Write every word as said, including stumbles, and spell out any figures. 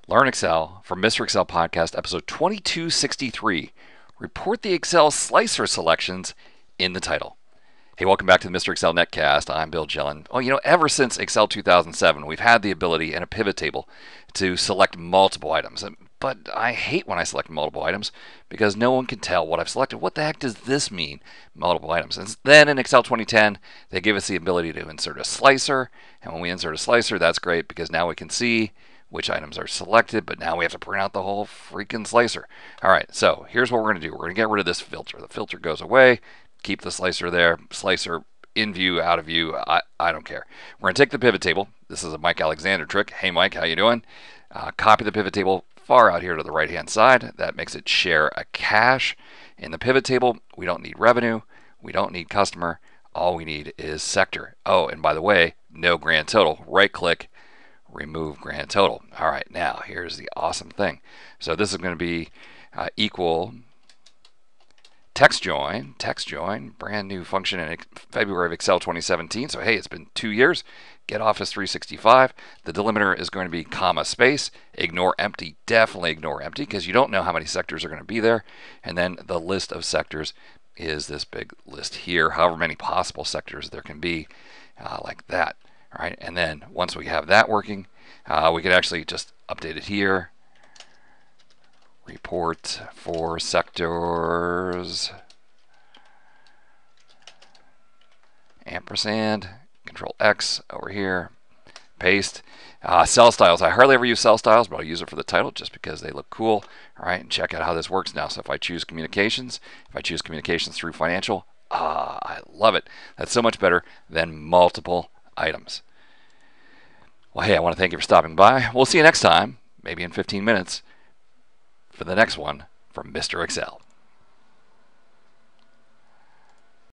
Learn Excel from Mister Excel Podcast, episode twenty-two sixty-three. Report the Excel slicer selections in the title. Hey, welcome back to the Mister Excel Netcast. I'm Bill Gillen. Well, you know, ever since Excel two thousand seven, we've had the ability in a pivot table to select multiple items. But I hate when I select multiple items because no one can tell what I've selected. What the heck does this mean, multiple items? And then in Excel twenty ten, they gave us the ability to insert a slicer. And when we insert a slicer, that's great because now we can see which items are selected, but now we have to print out the whole freaking slicer. All right, so here's what we're going to do. We're going to get rid of this filter. The filter goes away. Keep the slicer there. Slicer in view, out of view. I, I don't care. We're going to take the pivot table. This is a Mike Alexander trick. Hey, Mike, how you doing? Uh, copy the pivot table far out here to the right-hand side. That makes it share a cache. In the pivot table, we don't need revenue. We don't need customer. All we need is sector. Oh, and by the way, no grand total. Right-click. Remove grand total. All right, now here's the awesome thing. So this is going to be uh, equal text join, text join, brand new function in February of Excel twenty seventeen. So hey, it's been two years. Get Office three sixty-five. The delimiter is going to be comma space. Ignore empty. Definitely ignore empty because you don't know how many sectors are going to be there. And then the list of sectors is this big list here, however many possible sectors there can be, uh, like that. All right, and then once we have that working, uh, we can actually just update it here. Report for sectors. Ampersand. Control X over here. Paste. Uh, cell styles. I hardly ever use cell styles, but I'll use it for the title just because they look cool. All right, and check out how this works now. So if I choose communications, if I choose communications through financial, ah, I love it. That's so much better than multiple items. Well, hey, I want to thank you for stopping by. We'll see you next time, maybe in fifteen minutes, for the next one from Mister Excel.